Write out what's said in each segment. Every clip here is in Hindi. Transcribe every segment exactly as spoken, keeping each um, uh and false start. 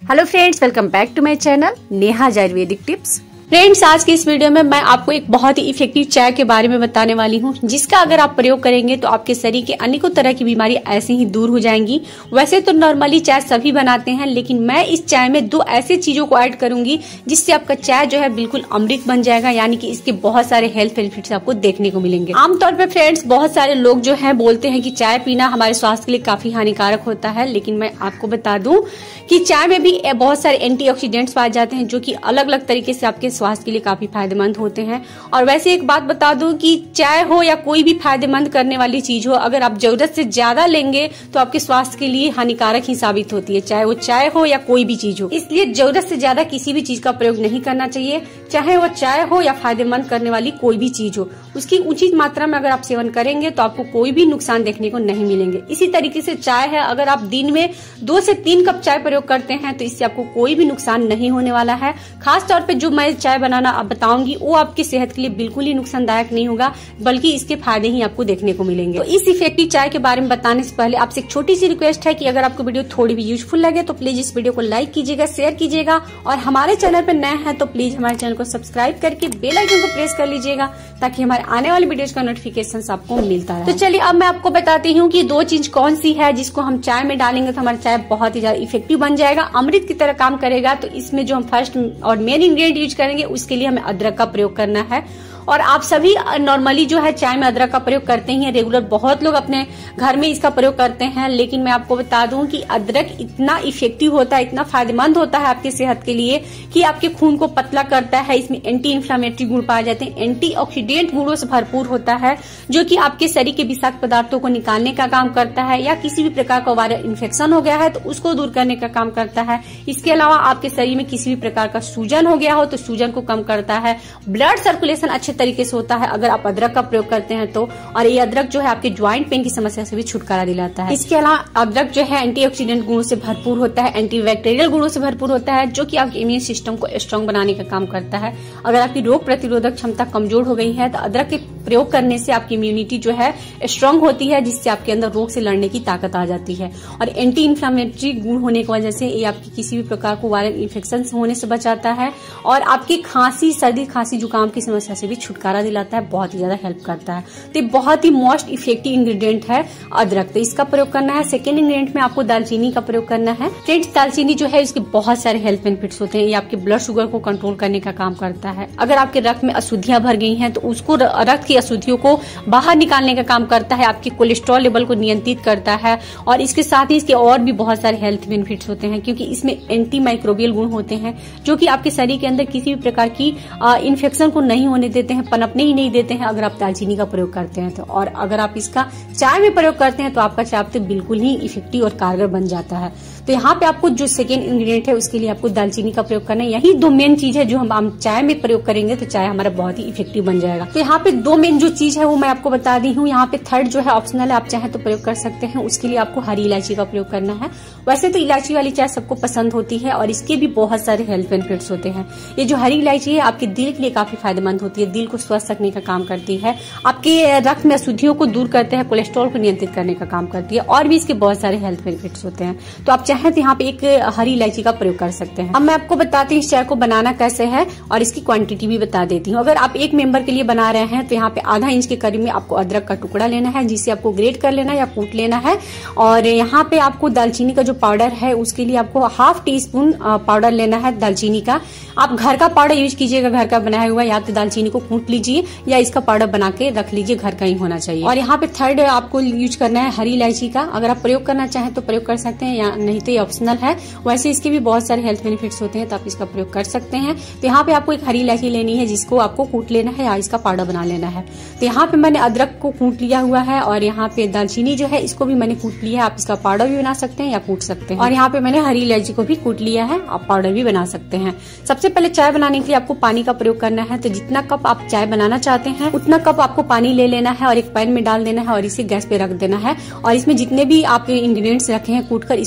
Hello friends, welcome back to my channel Neha's Ayurvedic tips. Friends, आज की इस वीडियो में मैं आपको एक बहुत ही इफेक्टिव चाय के बारे में बताने वाली हूँ, जिसका अगर आप प्रयोग करेंगे तो आपके शरीर के अनेकों तरह की बीमारी ऐसे ही दूर हो जाएंगी। वैसे तो नॉर्मली चाय सभी बनाते हैं, लेकिन मैं इस चाय में दो ऐसे चीजों को ऐड करूंगी जिससे आपका चाय जो है बिल्कुल अमृत बन जाएगा, यानी कि इसके बहुत सारे हेल्थ बेनिफिट्स आपको देखने को मिलेंगे। आमतौर पर फ्रेंड्स, बहुत सारे लोग जो है बोलते हैं कि चाय पीना हमारे स्वास्थ्य के लिए काफी हानिकारक होता है, लेकिन मैं आपको बता दूं कि चाय में भी बहुत सारे एंटीऑक्सीडेंट्स पाए जाते हैं जो कि अलग अलग तरीके से आपके स्वास्थ्य के लिए काफी फायदेमंद होते हैं। और वैसे एक बात बता दूं कि चाय हो या कोई भी फायदेमंद करने वाली चीज हो, अगर आप जरूरत से ज्यादा लेंगे तो आपके स्वास्थ्य के लिए हानिकारक ही साबित होती है, चाहे वो चाय हो या कोई भी चीज हो। इसलिए जरूरत से ज्यादा किसी भी चीज का प्रयोग नहीं करना चाहिए, चाहे वो चाय हो या फायदेमंद करने वाली कोई भी चीज हो। उसकी उचित मात्रा में अगर आप सेवन करेंगे तो आपको कोई भी नुकसान देखने को नहीं मिलेंगे। इसी तरीके से चाय है, अगर आप दिन में दो से तीन कप चाय प्रयोग करते हैं तो इससे आपको कोई भी नुकसान नहीं होने वाला है। खास तौर पे जो मैं चाय बनाना अब बताऊंगी वो आपकी सेहत के लिए बिल्कुल ही नुकसानदायक नहीं होगा, बल्कि इसके फायदे ही आपको देखने को मिलेंगे। तो इस इफेक्टिव चाय के बारे में बताने से पहले आपसे एक छोटी सी रिक्वेस्ट है कि अगर आपको वीडियो थोड़ी भी यूजफुल लगे तो प्लीज इस वीडियो को लाइक कीजिएगा, शेयर कीजिएगा, और हमारे चैनल पर नए हैं तो प्लीज हमारे चैनल को सब्सक्राइब करके बेल आइकन को प्रेस कर लीजिएगा, ताकि हमारे आने वाले वीडियोज का नोटिफिकेशन आपको मिलता रहे। तो चलिए अब मैं आपको बताती हूँ कि दो चीज कौन सी है जिसको हम चाय में डालेंगे तो हमारा चाय बहुत ही ज्यादा इफेक्टिव बन जाएगा, अमृत की तरह काम करेगा। तो इसमें जो हम फर्स्ट और मेन इंग्रेडिएंट यूज करेंगे उसके लिए हमें अदरक का प्रयोग करना है। और आप सभी नॉर्मली जो है चाय में अदरक का प्रयोग करते ही हैं, रेगुलर बहुत लोग अपने घर में इसका प्रयोग करते हैं, लेकिन मैं आपको बता दूं कि अदरक इतना इफेक्टिव होता है, इतना फायदेमंद होता है आपकी सेहत के लिए कि आपके खून को पतला करता है। इसमें एंटी इन्फ्लामेटरी गुण पाए जाते हैं, एंटीऑक्सीडेंट गुणों से भरपूर होता है, जो कि आपके शरीर के विषाक्त पदार्थों को निकालने का काम करता है, या किसी भी प्रकार का वायरल इन्फेक्शन हो गया है तो उसको दूर करने का काम करता है। इसके अलावा आपके शरीर में किसी भी प्रकार का सूजन हो गया हो तो सूजन को कम करता है, ब्लड सर्कुलेशन अच्छे तरीके से होता है अगर आप अदरक का प्रयोग करते हैं तो। और ये अदरक जो है आपके ज्वाइंट पेन की समस्या से भी छुटकारा दिलाता है। इसके अलावा अदरक जो है एंटीऑक्सीडेंट गुणों से भरपूर होता है, एंटीबैक्टीरियल गुणों से भरपूर होता है, जो कि आपके इम्यून सिस्टम को स्ट्रांग बनाने का काम करता है। अगर आपकी रोग प्रतिरोधक क्षमता कमजोर हो गई है तो अदरक के प्रयोग करने से आपकी इम्यूनिटी जो है स्ट्रांग होती है, जिससे आपके अंदर रोग से लड़ने की ताकत आ जाती है। और एंटी इन्फ्लामेटरी गुण होने की वजह से ये आपकी किसी भी प्रकार को वायरल इन्फेक्शन होने से बचाता है, और आपकी खांसी, सर्दी, खांसी, जुकाम की समस्या से भी छुटकारा दिलाता है, बहुत ही ज्यादा हेल्प करता है। तो ये बहुत ही मोस्ट इफेक्टिव इंग्रेडिएंट है अदरक, तो इसका प्रयोग करना है। सेकेंड इंग्रेडिएंट में आपको दालचीनी का प्रयोग करना है। फ्रेंड्स, दालचीनी जो है इसके बहुत सारे हेल्थ बेनिफिट्स होते हैं। ये आपके ब्लड शुगर को कंट्रोल करने का काम करता है। अगर आपके रक्त में अशुद्धियां भर गई हैं तो उसको, रक्त की अशुद्धियों को बाहर निकालने का काम करता है, आपके कोलेस्ट्रॉल लेवल को नियंत्रित करता है, और इसके साथ ही इसके और भी बहुत सारे हेल्थ बेनिफिट्स होते हैं, क्योंकि इसमें एंटी माइक्रोबियल गुण होते हैं जो कि आपके शरीर के अंदर किसी भी प्रकार की इन्फेक्शन को नहीं होने देते हैं, पनपने ही नहीं देते हैं अगर आप दालचीनी का प्रयोग करते हैं तो। और अगर आप इसका चाय में प्रयोग करते हैं तो आपका चाय तो बिल्कुल ही इफेक्टिव और कारगर बन जाता है। तो यहाँ पे आपको जो सेकेंड इंग्रेडिएंट है उसके लिए आपको दालचीनी का प्रयोग करना है। यही दो मेन चीज है जो हम, हम चाय में प्रयोग करेंगे तो चाय हमारा बहुत ही इफेक्टिव बन जाएगा। तो यहाँ पे दो मेन जो चीज है वो मैं आपको बता दी हूँ। यहाँ पे थर्ड जो है ऑप्शनल है, आप चाहे तो प्रयोग कर सकते हैं। उसके लिए आपको हरी इलायची का प्रयोग करना है। वैसे तो इलायची वाली चाय सबको पसंद होती है और इसके भी बहुत सारे हेल्थ बेनिफिट्स होते हैं। ये जो हरी इलायची है आपके दिल के लिए काफी फायदेमंद होती है, दिल को स्वस्थ रखने का काम करती है, आपके रक्त में अशुद्धियों को दूर करते हैं, कोलेस्ट्रॉल को नियंत्रित करने का काम करती है, और भी इसके बहुत सारे हेल्थ बेनिफिट्स होते हैं। तो आप चाहें तो यहाँ पे एक हरी इलायची का प्रयोग कर सकते हैं। अब मैं आपको बताती हूँ इस चाय को बनाना कैसे है और इसकी क्वांटिटी भी बता देती हूँ। अगर आप एक मेंबर के लिए बना रहे हैं तो यहाँ पे आधा इंच के करीब में आपको अदरक का टुकड़ा लेना है, जिसे आपको ग्रेट कर लेना है या कूट लेना है। और यहाँ पे आपको दालचीनी का जो पाउडर है उसके लिए आपको हाफ टी स्पून पाउडर लेना है दालचीनी का। आप घर का पाउडर यूज कीजिएगा, घर का बनाया हुआ, या तो दालचीनी को कूट लीजिए या इसका पाउडर बना के रख लीजिए, घर का ही होना चाहिए। और यहाँ पे थर्ड आपको यूज करना है हरी इलायची का। अगर आप प्रयोग करना चाहें तो प्रयोग कर सकते हैं, या नहीं तो ये ऑप्शनल है। वैसे इसके भी बहुत सारे हेल्थ बेनिफिट्स होते हैं तो आप इसका प्रयोग कर सकते हैं। तो यहाँ पे आपको एक हरी इलायची लेनी है जिसको आपको कूट लेना है या इसका पाउडर बना लेना है। तो यहाँ पे मैंने अदरक को कूट लिया हुआ है, और यहाँ पे दालचीनी जो है इसको भी मैंने कूट लिया है। आप इसका पाउडर भी बना सकते हैं या कूट सकते हैं। और यहाँ पे मैंने हरी इलायची को भी कूट लिया है, आप पाउडर भी बना सकते हैं। सबसे पहले चाय बनाने के लिए आपको पानी का प्रयोग करना है। तो जितना कप आप चाय बनाना चाहते हैं उतना कप आपको पानी ले लेना है और एक पैन में डाल देना है और इसे गैस पे रख देना है। और इसमें जितने भी आप इंग्रेडिएंट्स रखे हैं कूट कर, इसको भी डाल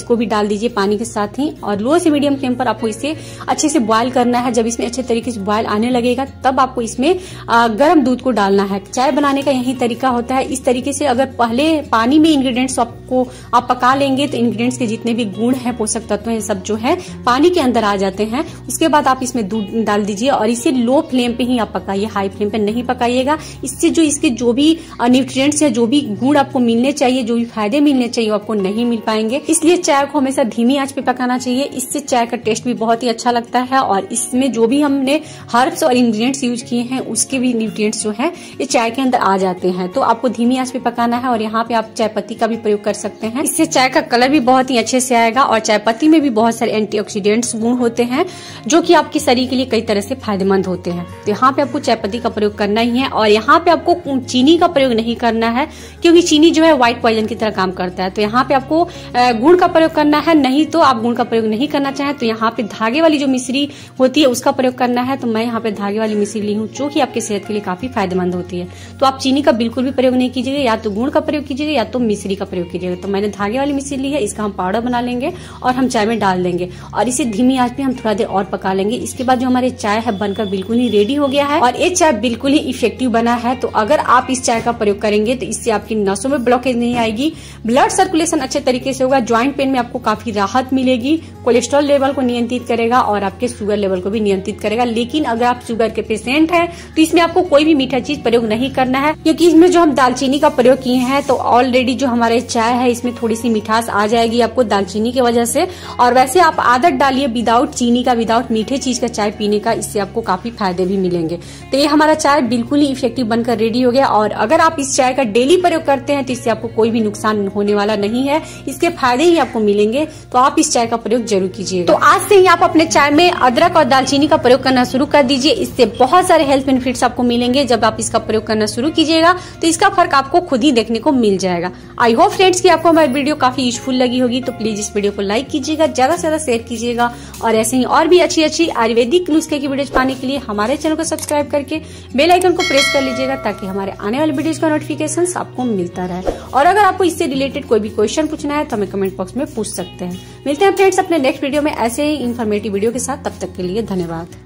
डाल दीजिए पानी के साथ ही, और लो से मीडियम फ्लेम पर आपको इसे अच्छे से बॉयल करना है। जब इसमें अच्छे तरीके से बॉयल आने लगेगा तब आपको इसमें गर्म दूध को डालना है। चाय बनाने का यही तरीका होता है। इस तरीके से अगर पहले पानी में इंग्रेडिएंट्स आपको आप पका लेंगे तो इंग्रेडिएंट्स के जितने भी गुण है, पोषक तत्व है, सब जो है पानी के अंदर आ जाते हैं। उसके बाद आप इसमें दूध डाल दीजिए और इसे लो फ्लेम पे ही आप पकाइए, हाई फ्लेम पे नहीं पकाइएगा। इससे जो इसके जो भी न्यूट्रिएंट्स है, जो भी गुण आपको मिलने चाहिए, जो भी फायदे मिलने चाहिए, वो आपको नहीं मिल पाएंगे। इसलिए चाय को हमेशा धीमी आंच पे पकाना चाहिए। इससे चाय का टेस्ट भी बहुत ही अच्छा लगता है और इसमें जो भी हमने हर्ब्स और इंग्रेडिएंट्स यूज किए हैं उसके भी न्यूट्रिएंट्स जो है ये चाय के अंदर आ जाते हैं। तो आपको धीमी आंच पे पकाना है और यहाँ पे आप चाय पत्ती का भी प्रयोग कर सकते हैं। इससे चाय का कलर भी बहुत ही अच्छे से आएगा और चाय पत्ती में भी बहुत सारे एंटीऑक्सीडेंट्स गुण होते हैं जो कि आपके शरीर के लिए कई तरह से फायदेमंद होते हैं। तो यहाँ पे आपको चाय पत्ती का प्रयोग करना ही है और यहाँ पे आपको चीनी का प्रयोग नहीं करना है क्योंकि चीनी जो है व्हाइट पॉइजन की तरह काम करता है। तो यहाँ पे आपको गुड़ का प्रयोग करना है, नहीं तो आप गुड़ का प्रयोग नहीं करना चाहें तो यहाँ पे धागे वाली जो मिश्री होती है उसका प्रयोग करना है। तो मैं यहाँ पे धागे वाली मिश्री ली हूँ जो कि आपके सेहत के लिए काफी फायदेमंद होती है। तो आप चीनी का बिल्कुल भी प्रयोग नहीं कीजिएगा, या तो गुड़ का प्रयोग कीजिएगा या तो मिश्री का प्रयोग कीजिएगा। तो मैंने धागे वाली मिश्री ली है, इसका हम पाउडर बना लेंगे और हम चाय में डाल देंगे और इसे धीमी आंच पे हम थोड़ा देर और पका लेंगे। इसके बाद जो हमारे चाय है बनकर बिल्कुल ही रेडी हो गया है और ये चाय बिल्कुल ही इफेक्टिव बना है। तो अगर आप इस चाय का प्रयोग करेंगे तो इससे आपकी नसों में ब्लॉकेज नहीं आएगी, ब्लड सर्कुलेशन अच्छे तरीके से होगा, ज्वाइंट पेन में आपको काफी राहत मिलेगी, कोलेस्ट्रॉल लेवल को नियंत्रित करेगा और आपके शुगर लेवल को भी नियंत्रित करेगा। लेकिन अगर आप शुगर के पेशेंट हैं तो इसमें आपको कोई भी मीठा चीज प्रयोग नहीं करना है क्योंकि इसमें जो हम दालचीनी का प्रयोग किए हैं तो ऑलरेडी जो हमारे चाय है इसमें थोड़ी सी मिठास आ जाएगी आपको दालचीनी की वजह से। और वैसे आप आदत डालिए विदाउट चीनी का, विदाउट मीठे चीज का चाय पीने का, इससे आपको काफी फायदे भी मिलेंगे। तो ये हमारा चाय बिल्कुल ही इफेक्टिव बनकर रेडी हो गया और अगर आप इस चाय का डेली प्रयोग करते हैं तो इससे आपको कोई भी नुकसान होने वाला नहीं है, इसके फायदे ही आपको मिलेंगे। तो आप इस चाय का प्रयोग जरूर कीजिए। तो आज से ही आप अपने चाय में अदरक और दालचीनी का प्रयोग करना शुरू कर दीजिए। इससे बहुत सारे हेल्थ बेनिफिट्स आपको मिलेंगे। जब आप इसका प्रयोग करना शुरू कीजिएगा तो इसका फर्क आपको खुद ही देखने को मिल जाएगा। आई होप फ्रेंड्स कि आपको हमारी वीडियो काफी यूजफुल लगी होगी। तो प्लीज इस वीडियो को लाइक कीजिएगा, ज्यादा से ज्यादा शेयर कीजिएगा और ऐसे ही और भी अच्छी अच्छी आयुर्वेदिक नुस्खे की वीडियोज पाने के लिए हमारे चैनल को सब्सक्राइब करके बेल आइकन को प्रेस कर लीजिएगा ताकि हमारे आने वाले वीडियोज का नोटिफिकेशन आपको मिलता रहे। और अगर आपको इससे रिलेटेड कोई भी क्वेश्चन पूछना है तो हमें कमेंट बॉक्स में पूछ सकते हैं। मिलते हैं फ्रेंड्स अपने नेक्स्ट वीडियो में ऐसे ही इन्फॉर्मेटिव वीडियो के साथ। तब तक के लिए धन्यवाद।